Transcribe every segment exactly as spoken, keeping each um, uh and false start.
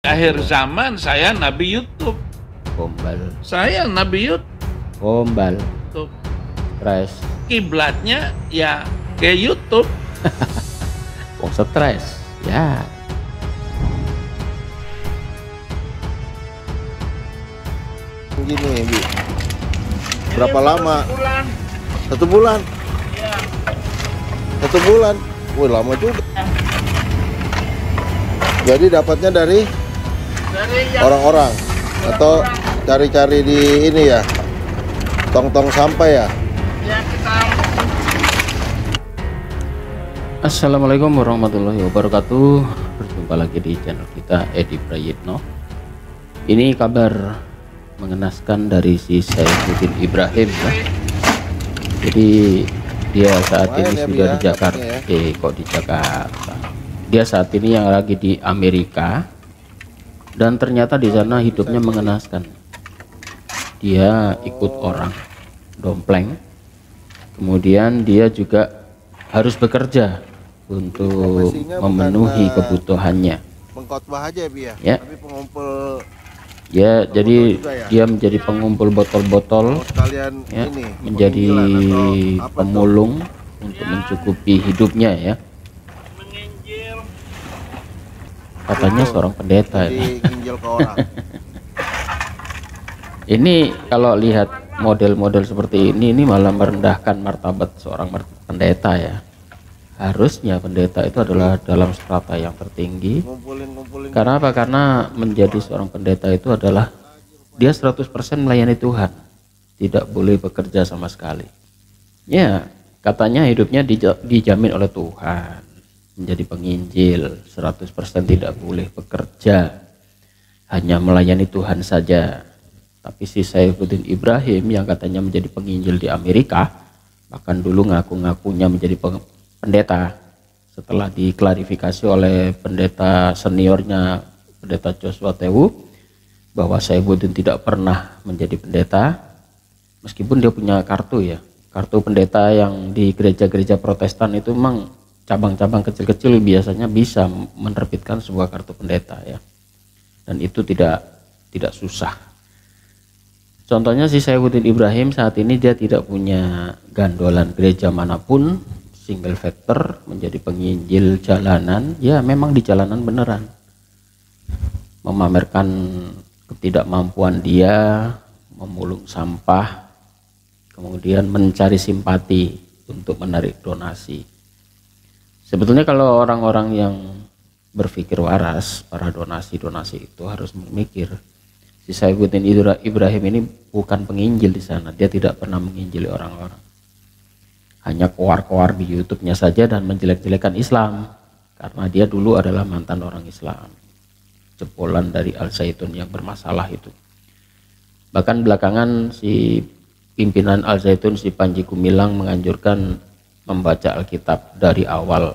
Akhir zaman saya Nabi YouTube. Gombal. Saya Nabi YouTube. Gombal. Stres. Kiblatnya ya ke YouTube. Wong stres. Ya. Gini, Bi. Berapa lama? Satu bulan. Satu bulan. Ya. Satu bulan. Wih, lama juga. Jadi dapatnya dari Dari yang orang-orang atau cari-cari di ini ya, tong-tong sampah ya. ya kita Assalamualaikum warahmatullahi wabarakatuh. Berjumpa lagi di channel kita Edi Prayitno. Ini kabar mengenaskan dari si Saifuddin Ibrahim ya. Jadi dia saat Lumayan ini ya, sudah Bi, di Jakarta. dapatnya ya. Eh kok di Jakarta? Dia saat ini yang lagi di Amerika dan ternyata di sana hidupnya mengenaskan. Dia ikut orang dompleng. Kemudian dia juga harus bekerja untuk Profesinya memenuhi bukan, uh, kebutuhannya. Pengkhotbah aja ya, Ya. Tapi pengumpul Ya, jadi juga ya? dia menjadi pengumpul botol-botol, oh, sekalian ya, ini menjadi pengumpulan atau apa tuh? pemulung untuk mencukupi hidupnya ya. menginjil. Katanya Oh, seorang pendeta Jadi ini. nginjil ke orang. Ini kalau lihat model-model seperti ini, ini malah merendahkan martabat seorang mer- pendeta ya. Harusnya pendeta itu adalah dalam strata yang tertinggi. Ngumpulin-ngumpulin. Karena apa? Karena menjadi seorang pendeta itu adalah dia seratus persen melayani Tuhan. Tidak boleh bekerja sama sekali. Ya, katanya hidupnya dija- dijamin oleh Tuhan. Menjadi penginjil, seratus persen tidak boleh bekerja. Hanya melayani Tuhan saja. Tapi si Saifuddin Ibrahim yang katanya menjadi penginjil di Amerika, bahkan dulu ngaku-ngakunya menjadi peng- pendeta, setelah diklarifikasi oleh pendeta seniornya, pendeta Joshua Tewu, bahwa Saifuddin tidak pernah menjadi pendeta, meskipun dia punya kartu ya, kartu pendeta yang di gereja-gereja Protestan itu memang cabang-cabang kecil-kecil biasanya bisa menerbitkan sebuah kartu pendeta ya, dan itu tidak tidak susah. Contohnya si Saifuddin Ibrahim saat ini dia tidak punya gandolan gereja manapun, single factor, menjadi penginjil jalanan, ya memang di jalanan beneran, memamerkan ketidakmampuan dia, memulung sampah, kemudian mencari simpati untuk menarik donasi. Sebetulnya kalau orang-orang yang berpikir waras, para donasi-donasi itu harus memikir, si Saifuddin Ibrahim ini bukan penginjil di sana, dia tidak pernah menginjili orang-orang. Hanya koar-koar di YouTube-nya saja dan menjelek-jelekan Islam, karena dia dulu adalah mantan orang Islam, jebolan dari Al Zaitun yang bermasalah itu. Bahkan belakangan si pimpinan Al Zaitun, si Panji Gumilang, menganjurkan membaca Alkitab dari awal.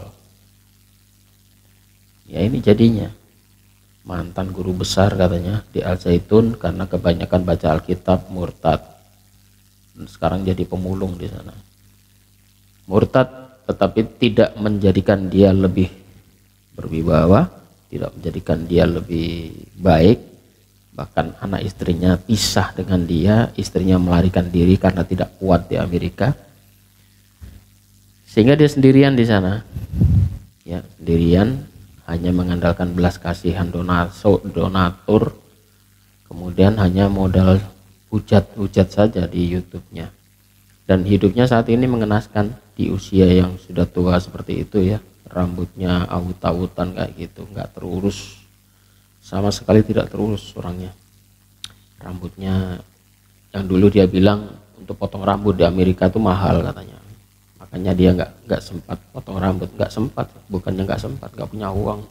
Ya ini jadinya mantan guru besar katanya di Al Zaitun karena kebanyakan baca Alkitab murtad. Dan sekarang jadi pemulung di sana. Murtad tetapi tidak menjadikan dia lebih berwibawa, tidak menjadikan dia lebih baik. Bahkan anak istrinya pisah dengan dia, istrinya melarikan diri karena tidak kuat di Amerika. Sehingga dia sendirian di sana. Ya, sendirian, hanya mengandalkan belas kasihan donaso, donatur. Kemudian hanya modal hujat-hujat saja di YouTube-nya. Dan hidupnya saat ini mengenaskan di usia yang sudah tua seperti itu ya, rambutnya awut-awutan kayak gitu, nggak terurus, sama sekali tidak terurus orangnya. Rambutnya yang dulu dia bilang untuk potong rambut di Amerika itu mahal katanya, makanya dia nggak nggak sempat potong rambut, nggak sempat, bukannya nggak sempat, nggak punya uang.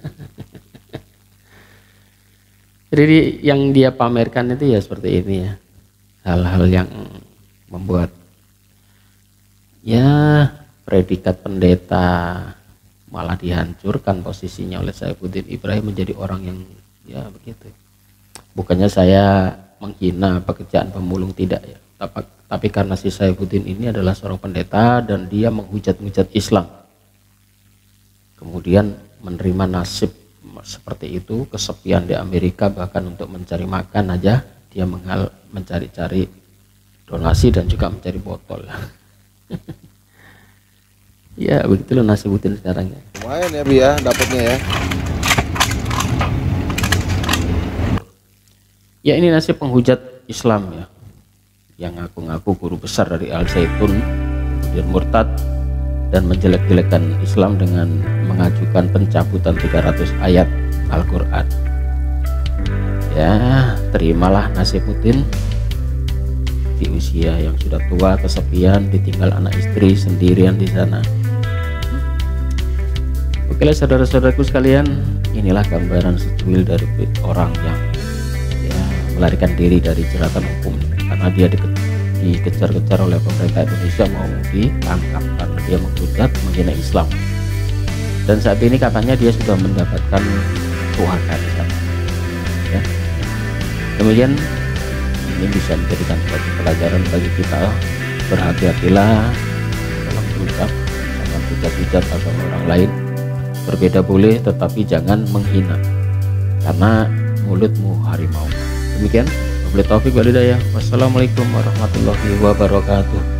Jadi yang dia pamerkan itu ya seperti ini ya, hal-hal yang membuat ya predikat pendeta malah dihancurkan posisinya oleh Saifuddin Ibrahim menjadi orang yang ya begitu. Bukannya saya menghina pekerjaan pemulung, tidak ya, tapi, tapi karena si Saifuddin ini adalah seorang pendeta dan dia menghujat-hujat Islam, kemudian menerima nasib seperti itu, kesepian di Amerika, bahkan untuk mencari makan aja dia menghal mencari-cari donasi dan juga mencari botol. Ya begitulah nasib Udin sekarang ya. Lumayan ya Bi ya dapatnya ya. Ya ini nasib penghujat Islam ya, yang ngaku-ngaku guru besar dari Al Zaitun, kemudian murtad dan menjelek-jelekan Islam dengan mengajukan pencabutan tiga ratus ayat Al-Quran. Ya terimalah nasib Udin di usia yang sudah tua, kesepian, ditinggal anak istri sendirian di sana. Oke lah saudara-saudaraku sekalian, inilah gambaran secuil dari orang yang ya, melarikan diri dari jeratan hukum karena dia di, dikejar-kejar oleh pemerintah Indonesia mau ditangkap karena dia menghujat, menghina Islam. Dan saat ini katanya dia sudah mendapatkan suaka di sana. Ya. Demikian ini bisa menjadikan suatu pelajaran bagi kita. Berhati-hatilah dalam berucap, jangan hujat-hujat atau orang lain. Berbeda boleh, tetapi jangan menghina, karena mulutmu harimau. Demikian, wabillahi taufiq wal hidayah. Wassalamualaikum warahmatullahi wabarakatuh.